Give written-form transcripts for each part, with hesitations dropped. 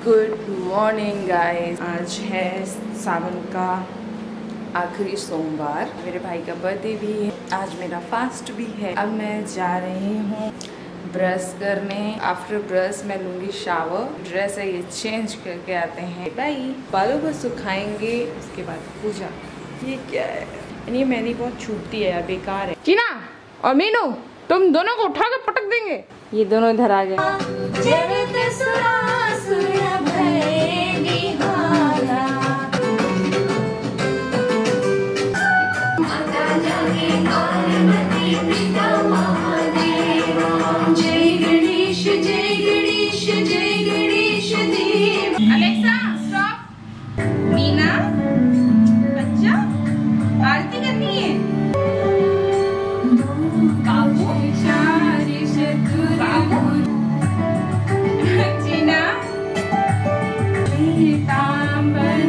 Good morning guys. आज है सावन का आखिरी सोमवार। मेरे भाई का बर्थडे भी है, आज मेरा फास्ट भी है। अब मैं जा रही हूँ ब्रश करने। आफ्टर ब्रश मैं लूँगी शावर। ड्रेस है ये चेंज करके आते हैं। बाय। बालों को सुखाएंगे, उसके बाद पूजा। ये क्या है? ये मेहंदी बहुत छूटती है यार, बेकार है। कीना और मीनू तुम दोनों को उठा के पटक देंगे। ये दोनों इधर आ गए। Alexa stop. मीना बच्चा आरती करनी है। बाबू बाबू जीना पीतांबर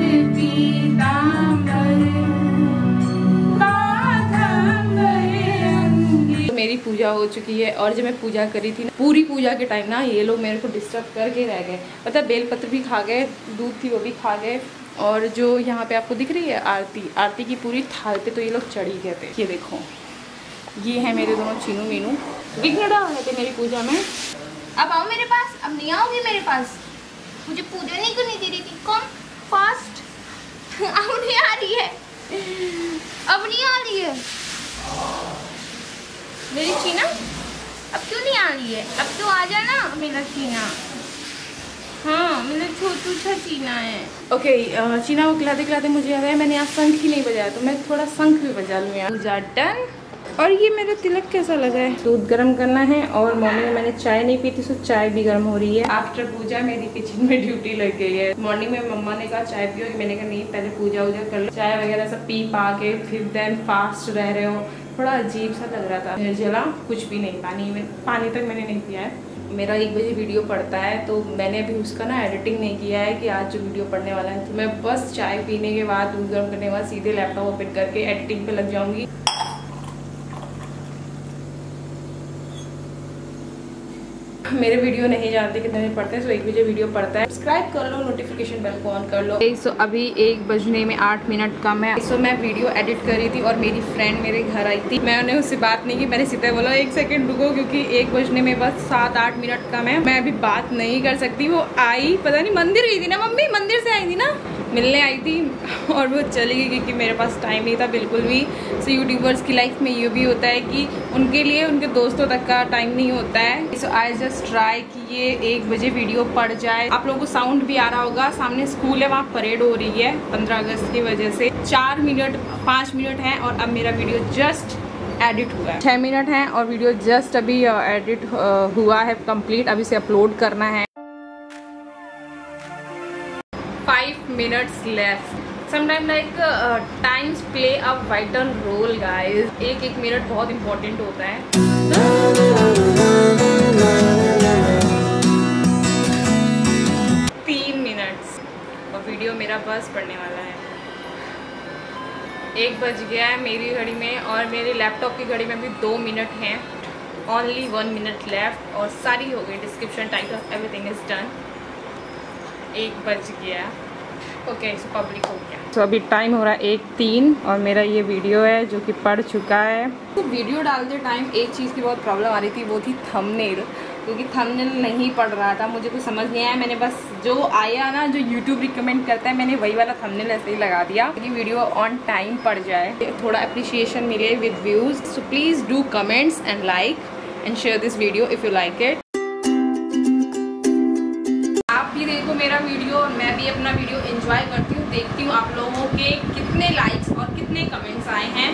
तो मेरी पूजा हो चुकी है। और जब मैं पूजा करी थी ना, पूरी पूजा के टाइम ना ये लोग मेरे को डिस्टर्ब करके रह गए। पता बेलपत्र भी खा गए, दूध थी वो भी खा गए। और जो यहाँ पे आपको दिख रही है आरती की पूरी थाल पे तो ये लोग चढ़ी गए थे। ये देखो, ये है मेरे दोनों चीनू मीनू। विघ्न डाल रहे थे मेरी पूजा में। अब आओ मेरे पास। अब नहीं आओगी मेरे पास? मुझे पूजा नहीं करनी दे रही थी। Come fast. अब नहीं आ रही है, अब नहीं आ रही है मेरी चीना। अब क्यों नहीं आ रही है? अब तो आ जाना मेरा चीना। हाँ, मेरा छोटू सा चीना है। ओके, चीना को खिलाते खिलाते मुझे याद है मैंने आज शंख ही नहीं बजाया, तो मैं थोड़ा शंख भी बजा लूँ यार। पूजा डन। और ये मेरा तिलक कैसा लगा है? दूध गर्म करना है। और मॉर्निंग में मैंने चाय नहीं पी थी, तो चाय भी गर्म हो रही है। आफ्टर पूजा मेरी किचन में ड्यूटी लग गई है। मॉर्निंग में मम्मा ने कहा चाय पियो, मैंने कहा नहीं, पहले पूजा वूजा कर लो। चाय वगैरह सब पी पा के फिर देन फास्ट रह रहे हो। थोड़ा अजीब सा लग रहा था। निर्जला कुछ भी नहीं, पानी तक मैंने नहीं पिया है। मेरा 1 बजे वीडियो पड़ता है, तो मैंने अभी उसका ना एडिटिंग नहीं किया है कि आज जो वीडियो पढ़ने वाला है। तो मैं बस चाय पीने के बाद, दूध गर्म करने के बाद सीधे लैपटॉप ओपन करके एडिटिंग पे लग जाऊंगी। मेरे वीडियो नहीं जानते कितने बजे पढ़ते हैं, तो 1 बजे वीडियो पड़ता है। सब्सक्राइब कर लो, नोटिफिकेशन बेल को ऑन कर लो। सो अभी 1 बजने में 8 मिनट कम है। सो मैं वीडियो एडिट कर रही थी और मेरी फ्रेंड मेरे घर आई थी। मैंने उससे बात नहीं की, मैंने सीधा बोला 1 सेकंड रुको, क्योंकि 1 बजने में बस 7-8 मिनट कम है। मैं अभी बात नहीं कर सकती। वो आई, पता नहीं मंदिर गई थी ना मम्मी, मंदिर से आई थी ना, मिलने आई थी और वो चली गई क्योंकि मेरे पास टाइम नहीं था बिल्कुल भी। सो यूट्यूबर्स की लाइफ में ये भी होता है कि उनके लिए उनके दोस्तों तक का टाइम नहीं होता है। सो आई जस्ट ट्राई कि ये 1 बजे वीडियो पड़ जाए। आप लोगों को साउंड भी आ रहा होगा, सामने स्कूल है, वहाँ परेड हो रही है 15 अगस्त की वजह से। 5 मिनट है और अब मेरा वीडियो जस्ट एडिट हुआ है। 6 मिनट है और वीडियो जस्ट अभी एडिट हुआ है कंप्लीट। अब इसे अपलोड करना है। 5 minutes left. Sometimes like times play a vital role, guys. एक मिनट बहुत important होता है। 3 मिनट्स और वीडियो मेरा बस पड़ने वाला है। 1 बज गया है मेरी घड़ी में और मेरे लैपटॉप की घड़ी में भी 2 मिनट हैं। Only 1 minute left और सारी हो गई। Description, title, everything is done. 1 बज गया। ओके, सो पब्लिक हो गया। तो अभी टाइम हो रहा है 1:03 और मेरा ये वीडियो है जो कि पड़ चुका है। तो वीडियो डालते टाइम एक चीज़ की बहुत प्रॉब्लम आ रही थी, वो थी थंबनेल, क्योंकि थंबनेल नहीं पड़ रहा था। मुझे कुछ समझ नहीं आया। मैंने बस जो आया ना, जो यूट्यूब रिकमेंड करता है, मैंने वही वाला थंबनेल ऐसे ही लगा दिया कि वीडियो ऑन टाइम पड़ जाए, थोड़ा अप्रिशिएशन मिले with views. So please do comments and like and share this video if you like it. देखो मेरा वीडियो और मैं भी अपना वीडियो एंजॉय करती हूँ। देखती हूँ आप लोगों के कितने लाइक्स और कितने कमेंट्स आए हैं।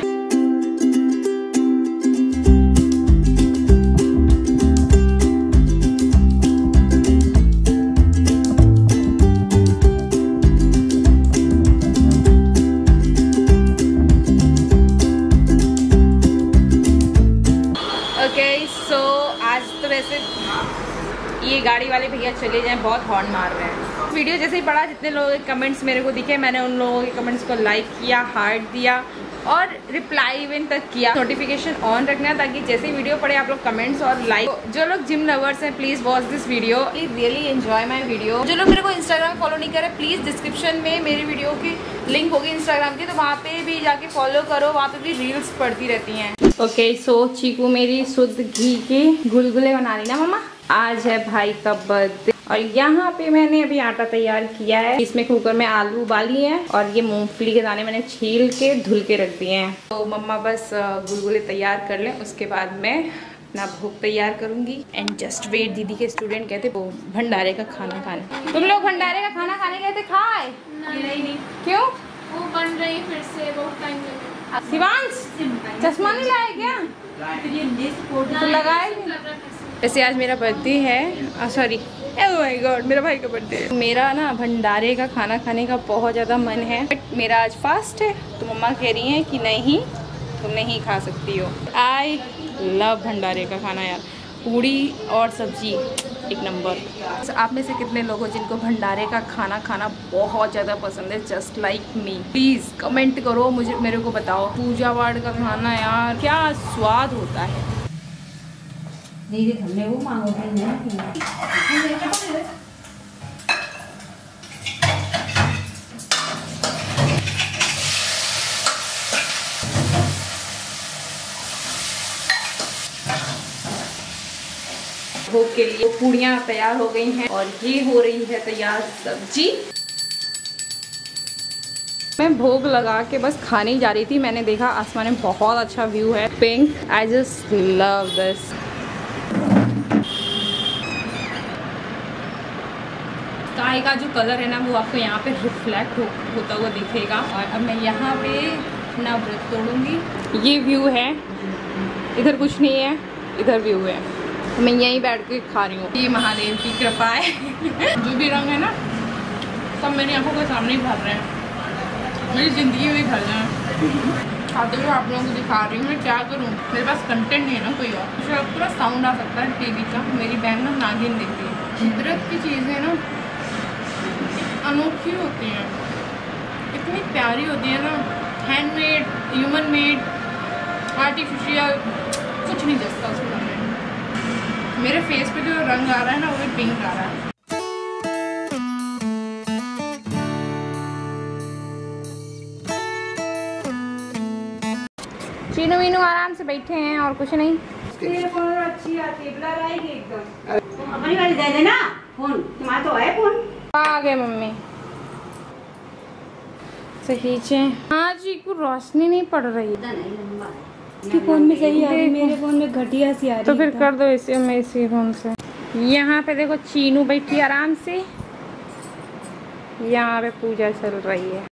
ओके, सो आज तो वैसे ये गाड़ी वाले भैया चले जाएं, बहुत हॉर्न मार रहे हैं। वीडियो जैसे ही पड़ा, जितने लोगों के कमेंट्स मेरे को दिखे, मैंने उन लोगों के कमेंट्स को लाइक किया, हार्ट दिया और रिप्लाई इवन तक किया। नोटिफिकेशन ऑन रखना ताकि जैसे ही वीडियो पड़े आप लोग कमेंट्स और लाइक। जो लोग जिम लवर्स हैं please watch this video, please really enjoy my video. जो लोग मेरे को इंस्टाग्राम फॉलो नहीं करे प्लीज डिस्क्रिप्शन में मेरी वीडियो की लिंक होगी इंस्टाग्राम की, तो वहाँ पे भी जाके फॉलो करो, वहाँ पे भी रील्स पड़ती रहती हैं। ओके सो चीकू मेरी शुद्ध घी के गुलगुले बना रही ना मम्मा। आज है भाई का बर्थडे और यहाँ पे मैंने अभी आटा तैयार किया है। इसमें कुकर में आलू उबाली है और ये मूंगफली के दाने मैंने छील के धुल के रख दिए हैं। तो मम्मा बस गुलगुले तैयार कर लें, उसके बाद मैं अपना भोग तैयार करूंगी। एंड जस्ट वेट, दीदी के स्टूडेंट कहते वो भंडारे का खाना खाने। तुम लोग भंडारे का खाना खाने गए थे, खाए? नहीं। क्यों? वो बन रही फिर से, बहुत टाइम लगेगा। शिवांश चश्मा नहीं लाए क्या? तो लगाए। वैसे आज मेरा बर्थडे है, सॉरी ओह माय गॉड मेरा भाई का बर्थडे है। मेरा ना भंडारे का खाना खाने का बहुत ज़्यादा मन है, बट मेरा आज फास्ट है तो मम्मा कह रही हैं कि नहीं तुम नहीं खा सकती हो। आई लव भंडारे का खाना यार, पूड़ी और सब्जी एक नंबर। so, आप में से कितने लोग हो जिनको भंडारे का खाना खाना बहुत ज़्यादा पसंद है, just like me? Please comment करो, मुझे मेरे को बताओ। पूजा वार्ड का खाना यार क्या स्वाद होता है। दीदी हमने वो मांगो भोग के लिए पूड़ियाँ तैयार हो गई हैं और ये हो रही है तैयार सब्जी। मैं भोग लगा के बस खाने ही जा रही थी, मैंने देखा आसमान में बहुत अच्छा व्यू है, pink. I just love this. Sky का जो कलर है ना वो आपको यहाँ पे रिफ्लेक्ट होता हुआ दिखेगा। और अब मैं यहाँ पे अपना व्रत तोड़ूंगी। ये व्यू है, इधर कुछ नहीं है, इधर व्यू है, मैं यहीं बैठ के खा रही हूँ। ये महादेव की कृपा है। जो भी रंग है ना सब मेरी आंखों के सामने ही भर रहे हैं, मेरी ज़िंदगी में भर रहे हैं। खाते हुए आप लोगों को दिखा रही हूँ, मैं क्या करूँ, मेरे पास कंटेंट नहीं है ना कोई और। मुझे पूरा साउंड आ सकता है टीवी का। मेरी बहन ना नागिन देखती है। कुदरत की चीज़ें ना अनोखी होती हैं, इतनी प्यारी होती है ना, हैंडमेड, ह्यूमन मेड, आर्टिफिशियल, कुछ नहीं जचता उसके सामने। मेरे फेस पे जो रंग आ रहा है ना वो भी पिंक आ रहा है। चीनू वीनू आराम से बैठे हैं और कुछ नहीं। अच्छी आती है, ब्लर आएगी एकदम। अपनी वाली दे देना फोन, तुम्हारा तो है फोन। आ गए मम्मी। सही से हाँ जी को रोशनी नहीं पड़ रही है। इसके फोन में सही आ रही, मेरे फोन में घटिया सी आ रही। तो फिर कर दो इसे, मैं इसी फोन से। यहाँ पे देखो चीनू बैठी आराम से, यहाँ पे पूजा चल रही है।